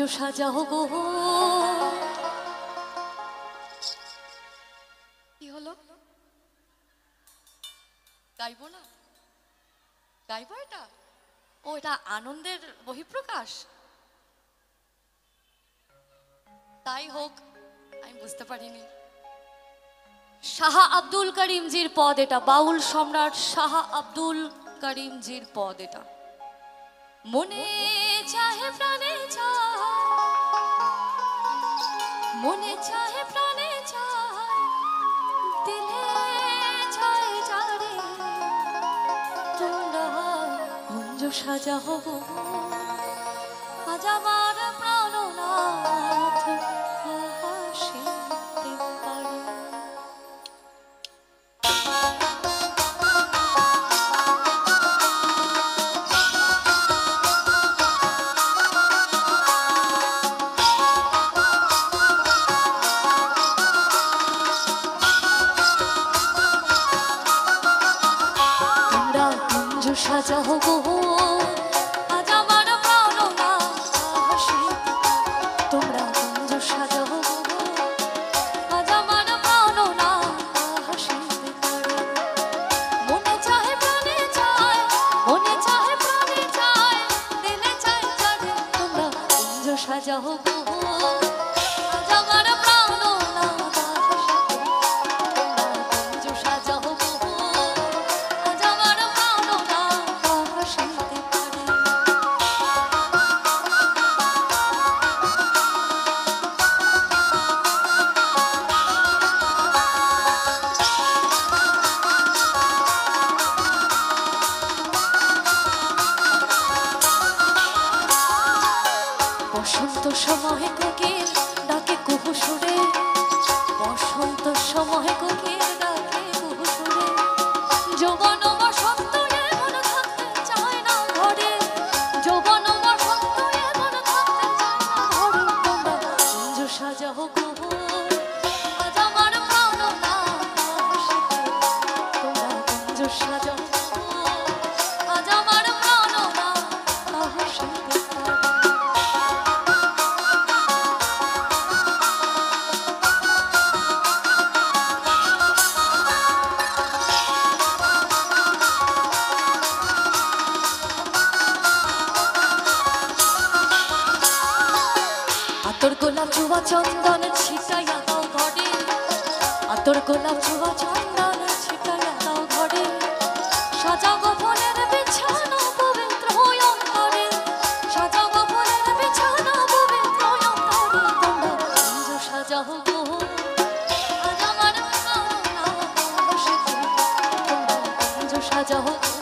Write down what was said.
সাজাও গো। কি হলো, গাইবো না? গাইবো এটা? ও এটা আনন্দের বহিঃপ্রকাশ। তাই হোক, আমি বুঝতে পারিনি। শাহ আব্দুল করিমজির পদ এটা, বাউল সম্রাট শাহ আব্দুল করিমজির পদ এটা। মনে চাহে প্রাণে চায়, মনে চাহে প্রাণে চায়, দিলে চায় যারে তোমরা কুঞ্জ সাজাও গো। আজ আমার প্রাণনাথ হাসিতে পারে। সাজাও গো আজ আমার প্রাণনাথ হাসিতে, তোমরা কুঞ্জ সাজাও গো আজ আমার প্রাণনাথ হাসিতে পারে। মনে চাহে প্রাণে চায়, মনে চাহে প্রাণে চায়, দিলে চায় যারে তোমরা কুঞ্জ সাজাও গো আজ আমার প্রাণনাথ হাসিতে, তোমরা কুঞ্জ সাজাও গো। বসন্ত সময় কোকিল ডাকে কুহু সুরে, বসন্ত সময় কোকিল ডাকে কুহু সুরে। যৌবন বসন্ত এমন থাকতে চায় না ঘরে, যৌবন বসন্ত এমন থাকতে চায় না ঘরে। তোমরা কুঞ্জ সাজাও গো আজ আমার প্রাণনাথ হাসিতে, তোমরা কুঞ্জ সাজাও গো আজ আমার প্রাণনাথ হাসিতে। আতর গোলাপ ছোঁয়া চন্দন ছিটাইয়া দাও ঘরে, আতর গোলাপ ছোঁয়া চন্দন ছিটাইয়া দাও ঘরে। সাজাও গো ফুলের বিছানা পবিত্র অন্তরে, সাজাও গো ফুলের বিছানা পবিত্র অন্তরে। তোমরা কুঞ্জ সাজাও গো আজ আমার প্রাণনাথ হাসিতে, তোমরা কুঞ্জ সাজাও গো।